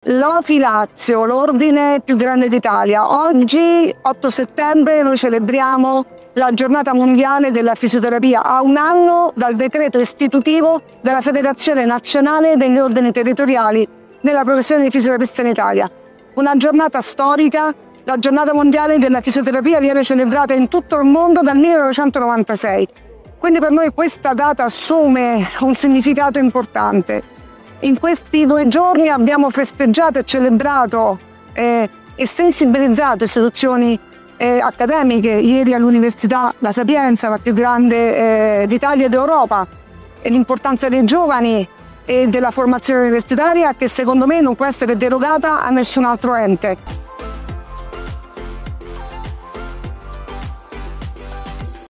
L'OFI Lazio, l'ordine più grande d'Italia. Oggi, 8 settembre, noi celebriamo la giornata mondiale della fisioterapia, a un anno dal decreto istitutivo della Federazione Nazionale degli Ordini Territoriali della professione di fisioterapista in Italia. Una giornata storica, la giornata mondiale della fisioterapia viene celebrata in tutto il mondo dal 1996. Quindi per noi questa data assume un significato importante. In questi 2 giorni abbiamo festeggiato e celebrato e sensibilizzato istituzioni accademiche. Ieri all'Università La Sapienza, la più grande d'Italia ed Europa, e l'importanza dei giovani e della formazione universitaria, che secondo me non può essere derogata a nessun altro ente.